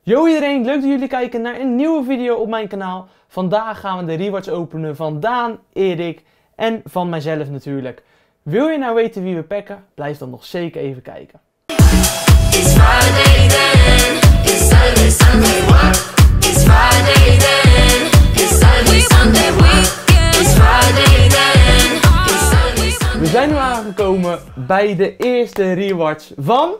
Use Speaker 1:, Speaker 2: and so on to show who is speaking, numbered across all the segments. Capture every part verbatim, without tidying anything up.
Speaker 1: Yo iedereen, leuk dat jullie kijken naar een nieuwe video op mijn kanaal. Vandaag gaan we de rewards openen van Daan, Erik en van mijzelf natuurlijk. Wil je nou weten wie we packen? Blijf dan nog zeker even kijken.
Speaker 2: It's Friday then, it's Saturday, Sunday, what? It's Friday then, it's Saturday, Sunday, what? It's Friday then, it's Saturday, Sunday.
Speaker 1: We zijn nu aangekomen bij de eerste rewards van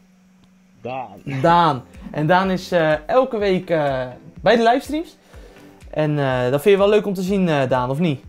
Speaker 3: Daan.
Speaker 1: Daan. En Daan is uh, elke week uh, bij de livestreams. En uh, dat vind je wel leuk om te zien, uh, Daan, of niet?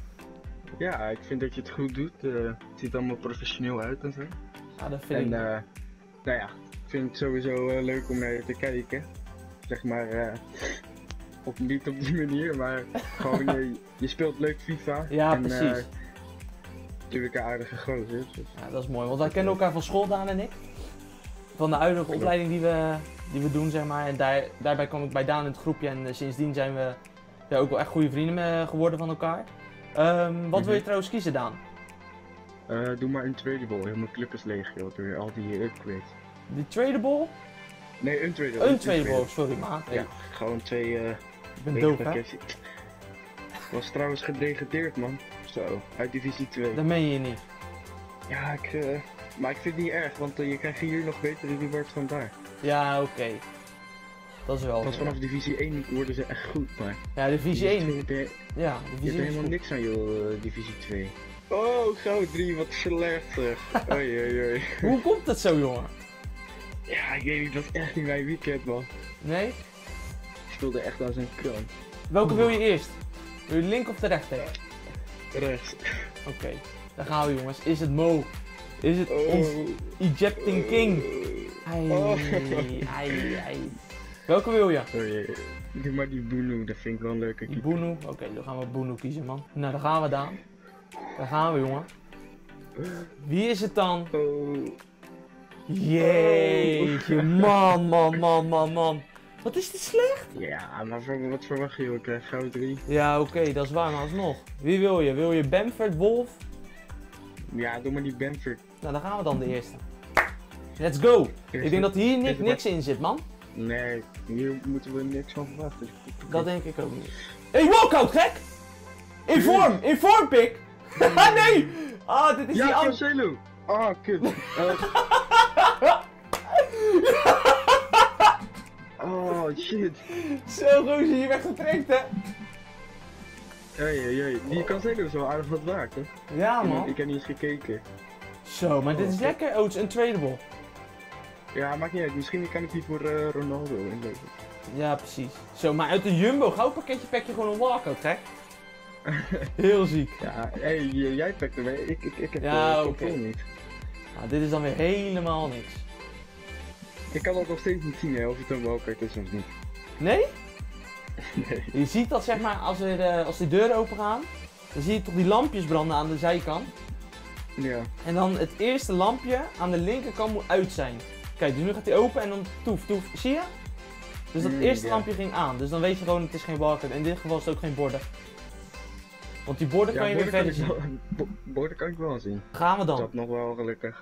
Speaker 3: Ja, ik vind dat je het goed doet. Uh, het ziet allemaal professioneel uit en zo.
Speaker 1: Ja, dat vind
Speaker 3: En
Speaker 1: ik.
Speaker 3: uh, nou ja, ik vind het sowieso uh, leuk om naar je te kijken. Zeg maar, uh, op, niet op die manier, maar gewoon je, je speelt leuk FIFA.
Speaker 1: Ja,
Speaker 3: en,
Speaker 1: precies.
Speaker 3: Uh, natuurlijk een aardige gozer. Dus.
Speaker 1: Ja, dat is mooi, want wij kennen elkaar van school, Daan en ik. Van de huidige opleiding die we, die we doen, zeg maar. En daar, daarbij kwam ik bij Daan in het groepje en uh, sindsdien zijn we ja, ook wel echt goede vrienden mee geworden van elkaar. Um, wat wil je trouwens kiezen, Daan?
Speaker 3: Uh, doe maar een tradable, heel mijn club is leeg joh, door al die upgrades.
Speaker 1: Die tradable?
Speaker 3: Nee, een tradable.
Speaker 1: Een tradable, sorry maat. Hey,
Speaker 3: Ja, gewoon twee uh,
Speaker 1: ik ben doof, hè?
Speaker 3: pakketjes. Was trouwens gedegradeerd man, zo, uit divisie twee.
Speaker 1: Dat meen je niet.
Speaker 3: Ja, ik, uh, maar ik vind het niet erg, want uh, je krijgt hier nog betere rewards dan daar.
Speaker 1: Ja, oké. Okay. Dat is wel.
Speaker 3: Want vanaf divisie één worden ze echt goed, maar...
Speaker 1: Ja, divisie één.
Speaker 3: twee heb je,
Speaker 1: Ja,
Speaker 3: je
Speaker 1: divisie
Speaker 3: hebt
Speaker 1: één.
Speaker 3: helemaal niks aan joh, uh, divisie twee. Oh, goud drie, wat slecht zeg. Oei, oei, oei.
Speaker 1: Hoe komt dat zo, jongen?
Speaker 3: Ja, ik weet niet, dat is echt niet mijn weekend man.
Speaker 1: Nee?
Speaker 3: Ik speelde echt als een kan.
Speaker 1: Welke wil je eerst? Wil je de link of de rechter?
Speaker 3: Rechts.
Speaker 1: Oké, okay. Daar gaan we jongens. Is het Mo? Is het
Speaker 3: Oh.
Speaker 1: ons Egyptian King? Ai,
Speaker 3: Oh.
Speaker 1: ai, ai. Welke wil je?
Speaker 3: Oei, doe maar die Bunu, dat vind ik wel een leuke
Speaker 1: Die
Speaker 3: keeper.
Speaker 1: Bunu? Oké, okay, dan gaan we Bunu kiezen, man. Nou, daar gaan we dan. Daar gaan we, jongen. Wie is het dan?
Speaker 3: Oh.
Speaker 1: Jeetje, man, man, man, man, man. Wat is dit slecht?
Speaker 3: Ja, maar voor, wat verwacht je joh, ik krijg goud drie.
Speaker 1: Ja, oké, okay, dat is waar, maar alsnog. Wie wil je? Wil je Bamford, Wolf?
Speaker 3: Ja, doe maar die Bamford.
Speaker 1: Nou, dan gaan we dan de eerste. Let's go!
Speaker 3: Eerste-
Speaker 1: Ik denk dat hier ni
Speaker 3: eerste
Speaker 1: niks in zit, man.
Speaker 3: Nee, hier moeten we niks van verwachten.
Speaker 1: Dat denk ik ook niet. Hey, walkout, gek! In vorm! In vorm, pik! Nee! Ah, dit is die
Speaker 3: Ja,
Speaker 1: andere.
Speaker 3: Cancelo! Ah, kut. Uh... oh, shit.
Speaker 1: Zo, gozer, je werd getrekt, hè?
Speaker 3: Hey, hey, hey. Die Cancelo is wel aardig wat waard, hè?
Speaker 1: Ja,
Speaker 3: Ik-
Speaker 1: man.
Speaker 3: Ik heb niet eens gekeken.
Speaker 1: Zo, maar dit is lekker. Oh, het is untradable.
Speaker 3: Ja, maakt niet uit. Misschien kan ik die voor uh, Ronaldo inleveren.
Speaker 1: Ja, precies. Zo, maar uit de Jumbo goudpakketje pak je gewoon een walkout, gek. Heel ziek.
Speaker 3: Ja, hey, j- jij pakt hem. hè. Ik, ik, ik heb
Speaker 1: Ja,
Speaker 3: de
Speaker 1: oké.
Speaker 3: controle niet.
Speaker 1: Nou, dit is dan weer helemaal niks.
Speaker 3: Ik kan dat nog steeds niet zien, hè, of het een walkout is of niet.
Speaker 1: Nee?
Speaker 3: Nee.
Speaker 1: Je ziet dat, zeg maar, als, er, uh, als die deuren open gaan, dan zie je toch die lampjes branden aan de zijkant.
Speaker 3: Ja.
Speaker 1: En dan het eerste lampje aan de linkerkant moet uit zijn. Kijk, dus nu gaat hij open en dan toef, toef. Zie je? Dus dat
Speaker 3: Mm,
Speaker 1: eerste
Speaker 3: ja.
Speaker 1: lampje ging aan. Dus dan weet je gewoon, het is geen walkout. In dit geval is het ook geen borden. Want die borden kan je weer
Speaker 3: borden
Speaker 1: verder
Speaker 3: kan
Speaker 1: zien.
Speaker 3: ik wel- bo- Borden kan ik wel zien.
Speaker 1: Gaan we dan?
Speaker 3: Dat nog wel gelukkig.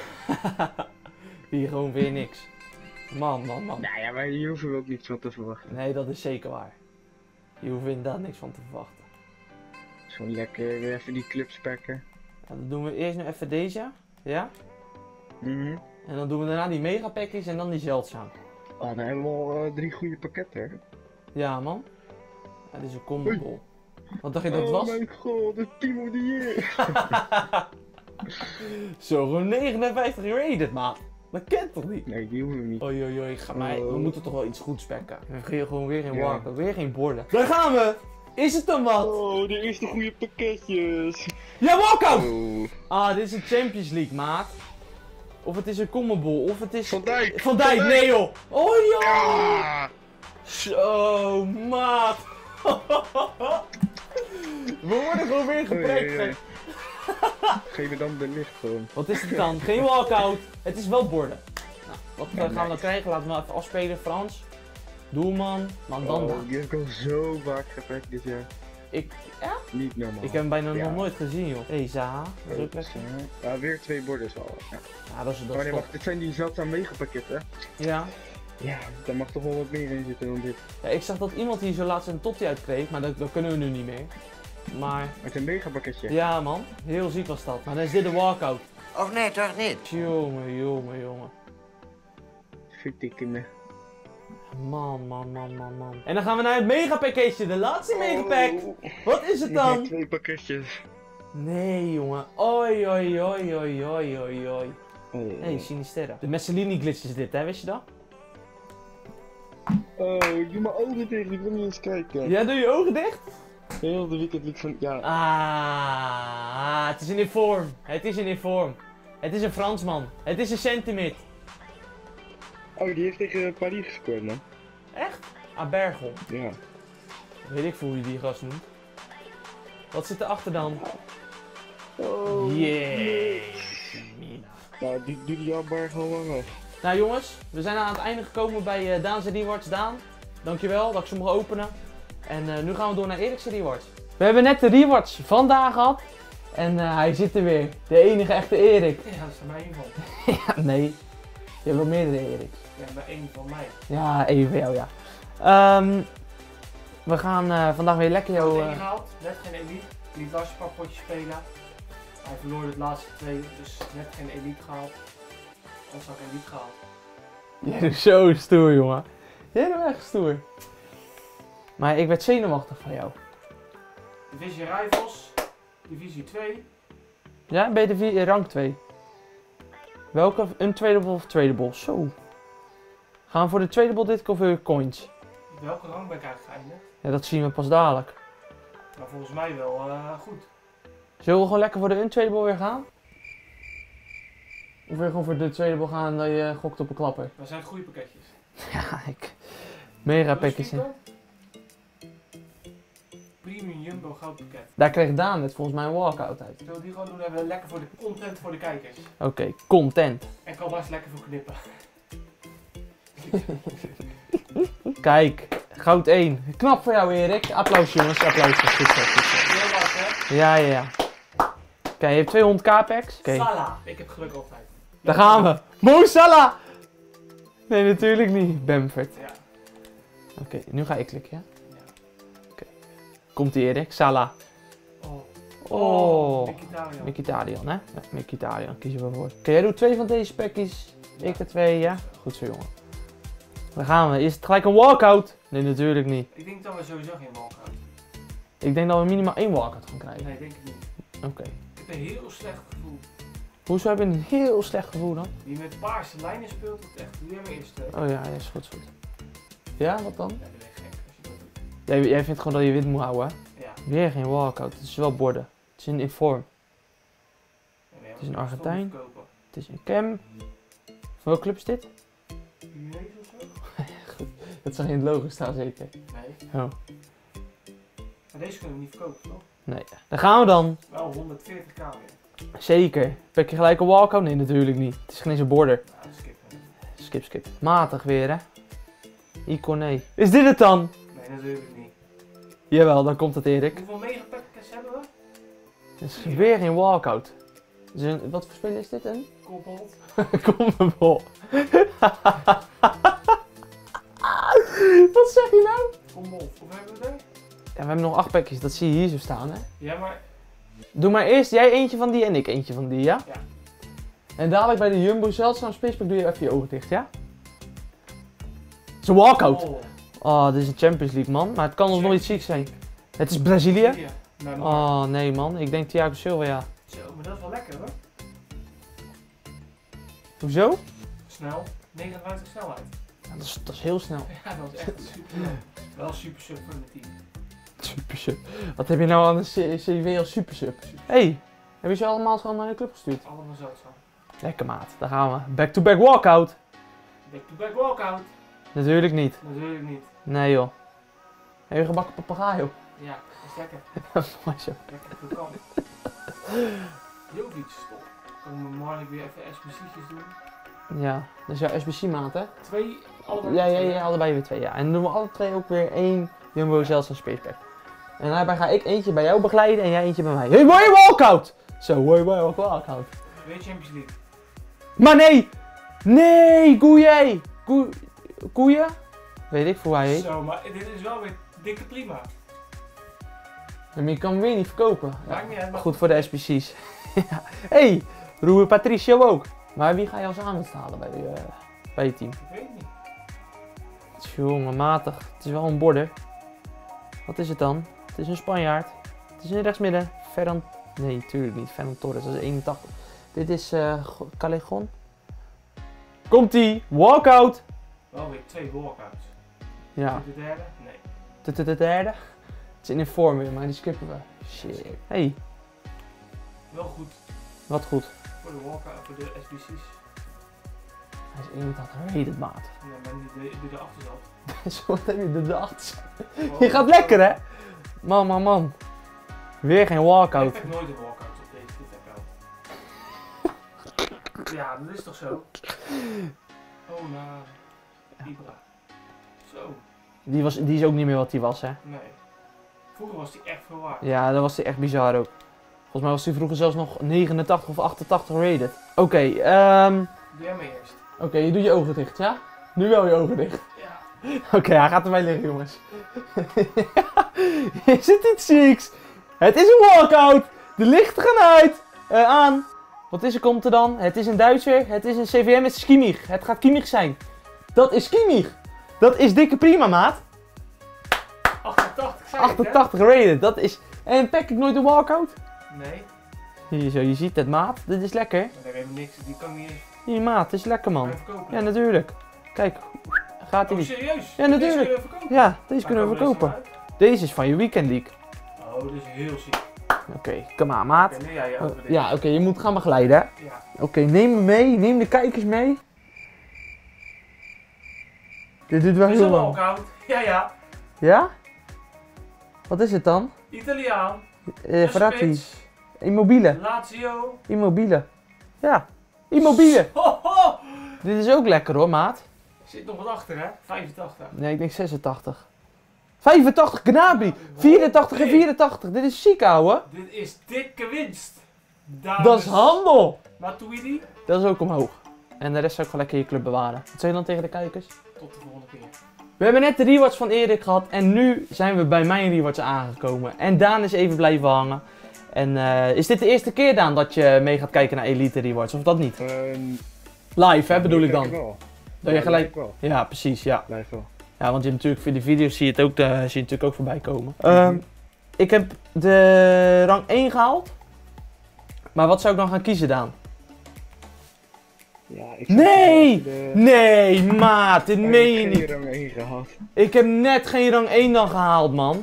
Speaker 1: Hier gewoon weer niks. Man, man, man.
Speaker 3: Nou ja, maar hier hoeven we ook niets van te verwachten.
Speaker 1: Nee, dat is zeker waar. Je hoeft inderdaad niks van te verwachten.
Speaker 3: Gewoon lekker weer even die clubs pakken.
Speaker 1: Nou, dan doen we eerst nu even deze. Ja?
Speaker 3: Mhm.
Speaker 1: En dan doen we daarna die mega package en dan die zeldzaam.
Speaker 3: Oh, dan hebben we al uh, drie goede pakketten. hè?
Speaker 1: Ja, man. Ja, dit is een combo ball. Wat dacht je dat het
Speaker 3: oh
Speaker 1: was?
Speaker 3: mijn god, de team of the year!
Speaker 1: Zo, gewoon negenenvijftig rated, maat. Dat kent toch niet?
Speaker 3: Nee, die hoeven we niet.
Speaker 1: Oei, oei, oei, ga mij.
Speaker 3: Oh.
Speaker 1: We moeten toch wel iets goeds pakken. We gaan gewoon weer geen
Speaker 3: Ja.
Speaker 1: walkout, weer geen borden. Daar gaan we! Is het dan wat?
Speaker 3: Oh, de eerste goede pakketjes!
Speaker 1: Ja, walkout!
Speaker 3: Oh.
Speaker 1: Ah, dit is een Champions League, maat. Of het is een combo ball, of het is...
Speaker 3: Van Dijk!
Speaker 1: Van Dijk, nee joh! Oh ja!
Speaker 3: Ah.
Speaker 1: Zo, maat! We worden gewoon weer
Speaker 3: Oei,
Speaker 1: geprekt,
Speaker 3: oei, oei.
Speaker 1: gek.
Speaker 3: Geef me dan de licht gewoon.
Speaker 1: Wat is het dan? Geen walkout. Het is wel borden. Nou, wat eh,
Speaker 3: Ja,
Speaker 1: gaan we dan
Speaker 3: nice.
Speaker 1: krijgen? Laten we even afspelen. Frans. Doelman. Mandanda.
Speaker 3: Oh, die heb ik al zo vaak gepakt dit jaar.
Speaker 1: Ik, ja?
Speaker 3: Niet normaal.
Speaker 1: Ik heb hem bijna
Speaker 3: Ja.
Speaker 1: nog nooit gezien, joh. Hé, hey, Zaha. Dat is ook lekker.
Speaker 3: Ja, weer twee borden wel. Ja.
Speaker 1: Ja, dat is, dat
Speaker 3: Oh
Speaker 1: is
Speaker 3: nee,
Speaker 1: top.
Speaker 3: wacht, dit zijn die zeldzaam megapakketten.
Speaker 1: Ja.
Speaker 3: Ja, daar mag toch wel wat meer in zitten dan dit.
Speaker 1: Ja, ik zag dat iemand hier zo laatst een toptie uitkreeg, maar dat, dat kunnen we nu niet meer. Maar
Speaker 3: Met een mega pakketje.
Speaker 1: ja man, heel ziek was dat. Maar dan is dit de walkout.
Speaker 4: Of nee, toch niet?
Speaker 1: Jongen, jongen, jongen.
Speaker 3: Verdikke me.
Speaker 1: Man, man, man, man, man. En dan gaan we naar het megapakketje, de laatste megapack. Wat is het
Speaker 3: Nog maar
Speaker 1: dan?
Speaker 3: twee pakketjes.
Speaker 1: Nee jongen, oi oi oi oi oi oi oi.
Speaker 3: Oh,
Speaker 1: Hé, hey, Sinisterra. De Messalini glitch is dit hè, wist je dat?
Speaker 3: oh, doe mijn ogen dicht, ik wil niet eens kijken.
Speaker 1: Ja, doe je ogen dicht?
Speaker 3: Heel de weekend liep van, ja.
Speaker 1: Ah, het is een inform. Het is een inform. Het is een Fransman. Het is een Sentimit.
Speaker 3: Oh, die heeft tegen Paris gescoord, man.
Speaker 1: Echt? Ah, Bergel.
Speaker 3: Ja.
Speaker 1: Weet ik veel hoe je die gast noemt. Wat zit erachter dan?
Speaker 3: Oh,
Speaker 1: Jee.
Speaker 3: nou, die doe die al bar gewoon lang af.
Speaker 1: Nou jongens, we zijn aan het einde gekomen bij uh, Daan's Rewards. Daan, dankjewel dat ik ze mocht openen. En uh, nu gaan we door naar Erik's Rewards. We hebben net de rewards vandaag gehad. En uh, hij zit er weer. De enige echte Erik.
Speaker 5: Ja, dat is er maar één van.
Speaker 1: Ja, nee. Je hebt wel meerdere Eriks.
Speaker 5: Ja, maar één van mij.
Speaker 1: Ja, één van jou, ja. Um, we gaan uh, vandaag weer lekker
Speaker 5: Ik
Speaker 1: jou...
Speaker 5: had
Speaker 1: Uh...
Speaker 5: één gehaald, net geen elite. Liet Lars een paar potjes spelen. Hij verloor het laatste twee, dus net geen elite gehaald. Anders had ik elite gehaald.
Speaker 1: Jij doet zo stoer, jongen. Jij doet echt stoer. Maar ik werd zenuwachtig van jou.
Speaker 5: Divisie Rivals, Divisie twee.
Speaker 1: Ja, ben je de vier, rank twee? Welke? Een tweede bol of tweede bol? Zo. Gaan we voor de tweede bol dit keer of weer coins?
Speaker 5: Welke rang ben ik eigenlijk geëindigd?
Speaker 1: Ja, dat zien we pas dadelijk.
Speaker 5: Maar volgens mij wel uh, goed.
Speaker 1: Zullen we gewoon lekker voor de een tweede bol weer gaan? Of wil je gewoon voor de tweede bol gaan dat je gokt op een klapper?
Speaker 5: Dat zijn goede pakketjes.
Speaker 1: Ja, ik... Mega pakjes in.
Speaker 5: Speaker. Premium Jumbo goudpakket.
Speaker 1: Daar kreeg Daan net volgens mij een walkout uit.
Speaker 5: Zullen we die gewoon doen? Dan hebben we lekker voor de content voor de kijkers.
Speaker 1: Oké, okay, content.
Speaker 5: En kan Lars lekker voor knippen.
Speaker 1: Kijk, goud één. Knap voor jou, Erik. Applaus, jongens. Applaus. Goed zo, goed zo.
Speaker 5: Heel Lars, hè?
Speaker 1: Ja, ja, ja. Kijk, je hebt tweehonderd k packs. Oké,
Speaker 5: Salah. Ik heb geluk altijd.
Speaker 1: daar gaan we. Mo Salah! Nee, natuurlijk niet. Bamford.
Speaker 5: Ja.
Speaker 1: Oké, okay, nu ga ik klikken, ja?
Speaker 5: Ja.
Speaker 1: Oké. Komt ie, Erik. Salah.
Speaker 5: Oh.
Speaker 1: Oh.
Speaker 5: Mkhitaryan.
Speaker 1: Mkhitaryan, hè? Ja, Mkhitaryan, kiezen we voor. Oké, jij doet twee van deze pakjes. Ik er twee, ja? Goed zo, jongen. Daar gaan we. Is het gelijk een walkout? Nee, natuurlijk niet.
Speaker 5: Ik denk dat we sowieso geen walkout.
Speaker 1: Ik denk dat we minimaal één walkout gaan krijgen.
Speaker 5: Nee, denk ik niet.
Speaker 1: Oké. Okay.
Speaker 5: Ik heb een heel slecht gevoel.
Speaker 1: Hoezo heb je een heel slecht gevoel dan?
Speaker 5: Die met paarse lijnen speelt, het echt. Doe jij maar eerst. Uh...
Speaker 1: Oh ja, ja, is goed, is goed. Ja, wat dan?
Speaker 5: Ja, dat ben je gek als je dat doet.
Speaker 1: Jij, jij vindt gewoon dat je wit moet houden, hè?
Speaker 5: Ja.
Speaker 1: Weer geen walkout. Het is wel borden. Het is een inform.
Speaker 5: Ja, nee,
Speaker 1: Het is een
Speaker 5: maar
Speaker 1: Argentijn.
Speaker 5: stom verkopen.
Speaker 1: Het is een cam. Van welke club is dit?
Speaker 5: Udinese of zo?
Speaker 1: Dat zag je in het logo staan zeker.
Speaker 5: Nee.
Speaker 1: Oh.
Speaker 5: Maar deze kunnen we niet verkopen, toch?
Speaker 1: Nee. Daar gaan we dan.
Speaker 5: Wel honderdveertig k weer.
Speaker 1: Zeker. Pak je gelijk een walkout? Nee, natuurlijk niet. Het is geen eens een border.
Speaker 5: Ja, dat skippen we.
Speaker 1: Skip, skip. Matig weer, hè? Iconé. Is dit het dan?
Speaker 5: Nee, natuurlijk niet.
Speaker 1: Jawel, dan komt het, Erik.
Speaker 5: Hoeveel megapackets hebben we?
Speaker 1: Het is weer geen walkout. Dus een, wat voor spel is dit? Een?
Speaker 5: Koppelt.
Speaker 1: Kom maar bol. Wat zeg je nou?
Speaker 5: Kommel. Hoeveel hebben we er?
Speaker 1: Ja, we hebben nog acht pakjes, dat zie je hier zo staan, hè?
Speaker 5: Ja, maar...
Speaker 1: Doe maar eerst jij eentje van die en ik eentje van die, ja?
Speaker 5: Ja.
Speaker 1: En dadelijk bij de Jumbo Zeldzaam Spacepack doe je even je ogen dicht, ja? Het is een walkout.
Speaker 5: Oh.
Speaker 1: Oh, dit is een Champions League, man. Maar het kan ons nog iets ziek zijn. Het is Brazilië?
Speaker 5: Ja. Nee, maar...
Speaker 1: Oh, nee, man. Ik denk Thiago Silva, ja.
Speaker 5: Zo, maar dat is wel lekker, hoor.
Speaker 1: Hoezo?
Speaker 5: Snel. negenenvijftig snelheid.
Speaker 1: Ja, dat, is, dat is heel snel.
Speaker 5: Ja, dat is echt super snel. Wel super sub voor het team.
Speaker 1: Super sub. Wat heb je nou aan de C V als super sub? Hey, heb je ze allemaal gewoon naar de club gestuurd?
Speaker 5: Allemaal zo zo.
Speaker 1: Lekker, maat. Daar gaan we. Back-to-back walkout.
Speaker 5: Back-to-back walkout.
Speaker 1: Natuurlijk niet.
Speaker 5: Natuurlijk niet.
Speaker 1: Nee, joh. Heb je gebakken papegaai, joh?
Speaker 5: Ja, dat is lekker.
Speaker 1: Mooi zo.
Speaker 5: Lekker krokant. Jovic stop. Kunnen we morgen weer even S B C'tjes doen.
Speaker 1: Ja, dat is jouw S B C-maat, hè?
Speaker 5: Twee, allebei
Speaker 1: Ja, ja,
Speaker 5: twee.
Speaker 1: ja, allebei weer twee, ja. En dan doen we alle twee ook weer één Jumbo Zeldzaam Spacepack. En daarbij ga ik eentje bij jou begeleiden en jij eentje bij mij. Hey, mooi walkout! Zo, mooi walkout.
Speaker 5: Weer Champions League.
Speaker 1: Maar nee! Nee, Gouillet! Gou... koeien. Weet ik voor waar hij heet.
Speaker 5: Zo, maar dit is wel weer dikke prima.
Speaker 1: Maar je kan hem weer niet verkopen.
Speaker 5: Maakt niet uit, maar
Speaker 1: Goed voor de S B C's. Ja. Hey, Rui Patricio ook. Maar wie ga je als aanwinst halen bij, uh, bij je team?
Speaker 5: ik weet het niet.
Speaker 1: Jongen, matig. Het is wel een border. Wat is het dan? Het is een Spanjaard. Het is een rechtsmidden. Ferran... Nee, tuurlijk niet. Ferran Torres, dat is eenentachtig. Dit is uh, Callejon. Komt-ie. Walkout.
Speaker 5: Wel weer twee walkouts.
Speaker 1: Ja.
Speaker 5: De derde? Nee.
Speaker 1: De, de, de derde. Het is in de vorm weer, maar die skippen we. Shit. Hey,
Speaker 5: Wel goed
Speaker 1: wat goed.
Speaker 5: voor de walkout, voor de S B C's.
Speaker 1: Hij is eenentachtig rated, maat.
Speaker 5: Ja, maar die, die erachter zat.
Speaker 1: Zo, wat heb je de achter?
Speaker 5: Oh,
Speaker 1: Je gaat lekker, hè? Man, man, man. Weer geen
Speaker 5: Ik
Speaker 1: walkout.
Speaker 5: heb nooit een walkout op deze dit account. Ja, dat is toch zo? Oh, nou. Ibra. Zo.
Speaker 1: Die, was, die is ook niet meer wat die was, hè?
Speaker 5: Nee. Vroeger was die echt veel waard.
Speaker 1: Ja, dat was hij echt bizar ook. Volgens mij was hij vroeger zelfs nog negenentachtig of achtentachtig rated. Oké, okay, ehm...
Speaker 5: Doe jij maar eerst.
Speaker 1: Oké, okay, je doet je ogen dicht, ja? Nu wel je ogen dicht.
Speaker 5: Ja.
Speaker 1: Oké, okay, hij gaat erbij liggen, jongens. Is het iets zieks? Het is een walkout. De lichten gaan uit. Uh, aan. Wat is er, komt er dan? Het is een Duitser. Het is een C V M. Het is Kimmich. Het gaat Kimmich zijn. Dat is Kimmich. Dat is dikke prima, maat.
Speaker 5: achtentachtig, zei ik, hè?
Speaker 1: achtentachtig rated. Dat is... En pak ik nooit een walkout?
Speaker 5: Nee.
Speaker 1: Hier zo, je ziet het, maat. Dit is lekker.
Speaker 5: Maar daar hebben we niks. Die kan niet eens
Speaker 1: Hier, maat. Dit is lekker, man.
Speaker 5: verkopen.
Speaker 1: Ja, natuurlijk. Kijk. Gaat hij
Speaker 5: Oh,
Speaker 1: niet.
Speaker 5: serieus?
Speaker 1: Ja, natuurlijk.
Speaker 5: Deze kunnen we verkopen?
Speaker 1: Ja, deze
Speaker 5: Waar
Speaker 1: kunnen we
Speaker 5: komen deze
Speaker 1: verkopen.
Speaker 5: van uit?
Speaker 1: Deze is van je Weekend League.
Speaker 5: Oh, dat is heel ziek.
Speaker 1: Oké, okay, kom aan, maat.
Speaker 5: Oké, nu jij je
Speaker 1: Oh,
Speaker 5: over dit.
Speaker 1: ja, oké, okay, je moet gaan begeleiden, hè?
Speaker 5: Ja.
Speaker 1: Oké, okay, neem me mee. Neem de kijkers mee. Dit duurt wel
Speaker 5: Is
Speaker 1: heel
Speaker 5: een
Speaker 1: lang.
Speaker 5: walkout? Ja, ja.
Speaker 1: Ja? Wat is het dan?
Speaker 5: Italiaan.
Speaker 1: Eh
Speaker 5: Een
Speaker 1: Verratti.
Speaker 5: spits.
Speaker 1: Immobile.
Speaker 5: Lazio.
Speaker 1: Immobile. Ja, Immobile.
Speaker 5: Ho, ho.
Speaker 1: Dit is ook lekker hoor, maat.
Speaker 5: Zit nog wat achter, hè? vijfentachtig.
Speaker 1: Nee, ik denk zesentachtig. vijfentachtig, Gnabry. vierentachtig en vierentachtig. Dit is ziek, ouwe.
Speaker 5: Dit is dikke winst. Dames.
Speaker 1: Dat is handel.
Speaker 5: Matuidi.
Speaker 1: Dat is ook omhoog. En de rest zou ik gewoon lekker in je club bewaren. Wat zeg je dan tegen de kijkers?
Speaker 5: Tot de volgende keer.
Speaker 1: We hebben net de rewards van Erik gehad en nu zijn we bij mijn rewards aangekomen. En Daan is even blijven hangen. En uh, is dit de eerste keer, Daan, dat je mee gaat kijken naar Elite Rewards, of dat niet?
Speaker 3: Um,
Speaker 1: Live, hè, bedoel ik dan?
Speaker 3: Wel.
Speaker 1: Dat je
Speaker 3: Ja,
Speaker 1: gelijk...
Speaker 3: wel.
Speaker 1: Ja, precies, ja.
Speaker 3: Blijf wel.
Speaker 1: Ja, want je hebt natuurlijk voor de video's zie je het ook, uh, zie je het natuurlijk ook voorbij komen. Um, ik heb de rang één gehaald. Maar wat zou ik dan gaan kiezen, Daan?
Speaker 3: Ja, ik zou
Speaker 1: Nee!
Speaker 3: de...
Speaker 1: Nee, maat, dit meen je
Speaker 3: Ik
Speaker 1: niet.
Speaker 3: heb geen rang één gehad.
Speaker 1: Ik heb net geen rang één dan gehaald, man.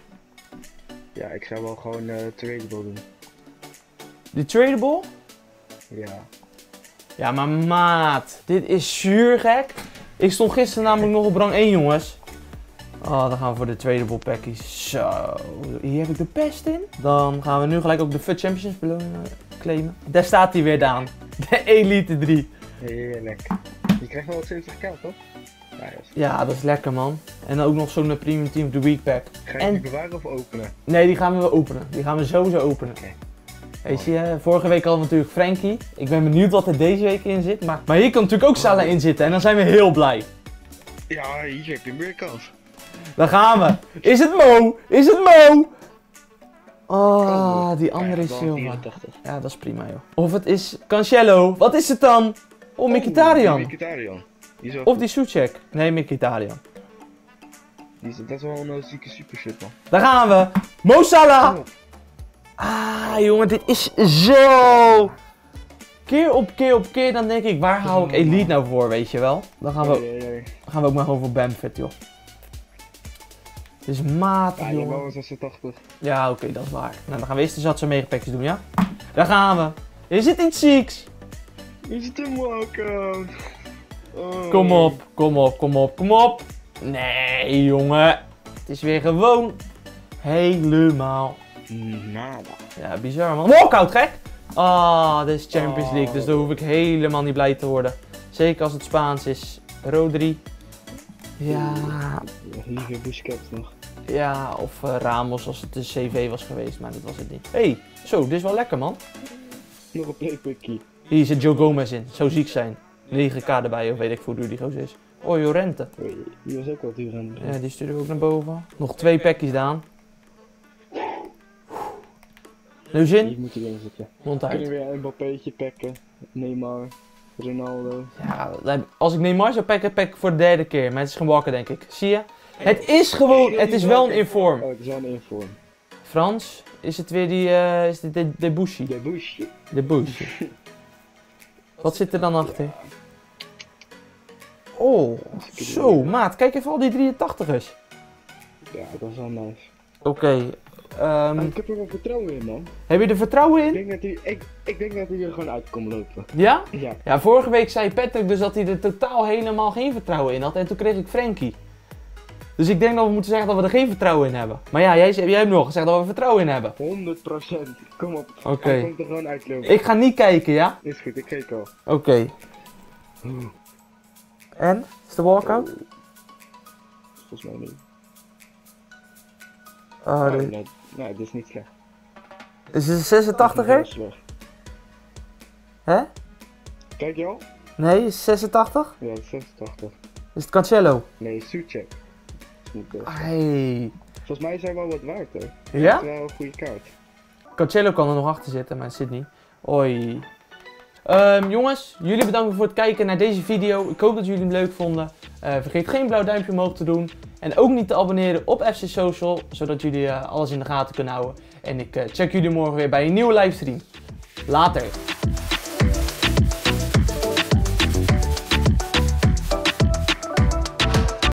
Speaker 3: Ja, ik zou wel gewoon uh, tradable doen.
Speaker 1: Die tradable?
Speaker 3: Ja.
Speaker 1: Ja, maar maat, dit is zuur gek. Ik stond gisteren namelijk nog op rang één, jongens. Oh, dan gaan we voor de tradable packies. Zo, hier heb ik de pest in. Dan gaan we nu gelijk ook de F U T Champions beloning claimen. Daar staat hij weer, Daan. De Elite drie.
Speaker 3: Heerlijk. Je krijgt wel wat zeventig k, toch? Ja, yes.
Speaker 1: Ja, dat is lekker, man. En dan ook nog zo'n Premium Team of the Week pack.
Speaker 3: Ga je
Speaker 1: En-
Speaker 3: die bewaren of openen?
Speaker 1: Nee, die gaan we wel openen. Die gaan we sowieso openen.
Speaker 3: Oké.
Speaker 1: Weet je, vorige week hadden we natuurlijk Frankie. Ik ben benieuwd wat er deze week in zit. Maar, maar hier kan natuurlijk ook Salah in zitten en dan zijn we heel blij.
Speaker 3: Ja, hier heb je meer kans.
Speaker 1: Daar gaan we. Is het Mo? Is het Mo? Oh, die andere is Silva.
Speaker 3: vierentachtig.
Speaker 1: Ja, dat is prima, joh. Of het is Cancelo. Wat is het dan? Oh, Mkhitaryan.
Speaker 3: Mkhitaryan. Die is wel
Speaker 1: Of
Speaker 3: goed.
Speaker 1: die Soucek. Nee, Mkhitaryan.
Speaker 3: Die is, dat is wel een uh, zieke supershit, man.
Speaker 1: Daar gaan we. Mo Salah.
Speaker 3: Oh,
Speaker 1: Ah, jongen, dit is zo. Keer op keer op keer, dan denk ik, waar hou ik Elite nou voor, weet je wel? Dan gaan we,
Speaker 3: oei, oei, oei.
Speaker 1: gaan we ook maar gewoon voor Bamford, joh. Het is matig,
Speaker 3: Ja, je hebt wel
Speaker 1: jongen.
Speaker 3: een zesentachtig.
Speaker 1: Ja, oké, dat is waar. Nou, dan gaan we eerst de zatse megapacks doen, ja? Daar gaan we. Is het iets zieks?
Speaker 3: Is het een walkout? Oh.
Speaker 1: Kom op, kom op, kom op, kom op. Nee, jongen. Het is weer gewoon helemaal.
Speaker 3: Nada.
Speaker 1: Ja, bizar, man. Walkout, gek! Ah, dit is Champions League, dus daar hoef ik helemaal niet blij te worden. Zeker als het Spaans is. Rodri. Ja,
Speaker 3: Ja, hier Busquets nog.
Speaker 1: ja, of uh, Ramos als het de C V was geweest, maar dat was het niet. Hé, hey, zo, dit is wel lekker, man.
Speaker 3: Nog een playpackie.
Speaker 1: Hier zit Joe Gomez in, zou ziek zijn. negen k erbij, of weet ik hoe duur die gozer is. Oh, Jorente.
Speaker 3: Oei, die was ook wel duur aan
Speaker 1: Ja, die sturen we ook naar boven. Nog twee pakjes Daan. Nu zin?
Speaker 3: Die moeten erin zitten.
Speaker 1: Mond
Speaker 3: Kunnen
Speaker 1: uit.
Speaker 3: we weer een Mbappé'tje pakken. Neymar, Ronaldo.
Speaker 1: Ja, als ik Neymar zou pakken, pak ik voor de derde keer. Maar het is geen walker, denk ik. Zie je? Het is gewoon, het is wel een inform.
Speaker 3: Oh, het is wel een inform.
Speaker 1: Frans, is het weer die, eh, is dit de, de Bushi?
Speaker 3: De Bush.
Speaker 1: De Bushi. Wat zit er dan achter? Oh, zo, maat. Kijk even al die drieëntachtigers.
Speaker 3: Ja, dat is wel nice.
Speaker 1: Oké, ehm,
Speaker 3: ik heb er wel vertrouwen in, man.
Speaker 1: heb je er vertrouwen
Speaker 3: Ik
Speaker 1: in?
Speaker 3: denk dat hij, ik, ik denk dat hij er gewoon uit komt lopen.
Speaker 1: Ja?
Speaker 3: Ja.
Speaker 1: Ja, vorige week zei Patrick dus dat hij er totaal helemaal geen vertrouwen in had. En toen kreeg ik Frankie. Dus ik denk dat we moeten zeggen dat we er geen vertrouwen in hebben. Maar ja, jij, jij hebt nog gezegd dat we er vertrouwen in hebben.
Speaker 3: honderd procent. Kom op.
Speaker 1: Oké.
Speaker 3: Hij komt er gewoon uitlopen.
Speaker 1: Ik ga niet kijken, ja?
Speaker 3: Is goed, ik kijk al.
Speaker 1: Oké. En? Is de walkout?
Speaker 3: Volgens mij niet.
Speaker 1: Oh,
Speaker 3: Oh,
Speaker 1: de...
Speaker 3: nee, nee, dit is niet slecht.
Speaker 1: Is het een
Speaker 3: Heel
Speaker 1: zesentachtiger?
Speaker 3: slecht.
Speaker 1: Hè?
Speaker 3: Kijk je al?
Speaker 1: Nee, is het zesentachtig?
Speaker 3: Ja, zesentachtig.
Speaker 1: Is het Cancelo?
Speaker 3: Nee, Suchek. Niet best.
Speaker 1: Hey.
Speaker 3: Volgens mij is hij wel wat waard hoor.
Speaker 1: Ja?
Speaker 3: Dat is wel een goede kaart.
Speaker 1: Cancelo kan er nog achter zitten, maar het zit niet. Oei. Ehm, jongens, jullie bedankt voor het kijken naar deze video. Ik hoop dat jullie hem leuk vonden. Eh, vergeet geen blauw duimpje omhoog te doen. En ook niet te abonneren op F C Social, zodat jullie eh, alles in de gaten kunnen houden. En ik eh, check jullie morgen weer bij een nieuwe livestream. Later.